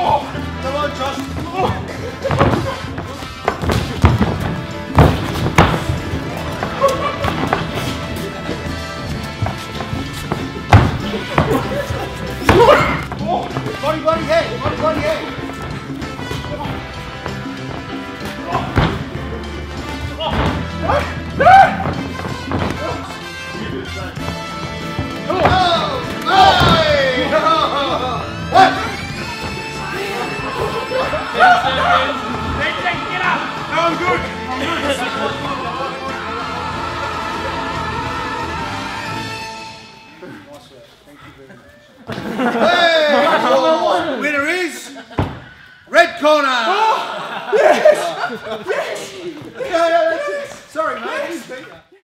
Come on, Josh. Body, head. Body, head. Hey! Winner is red corner. Oh, yes! Yes!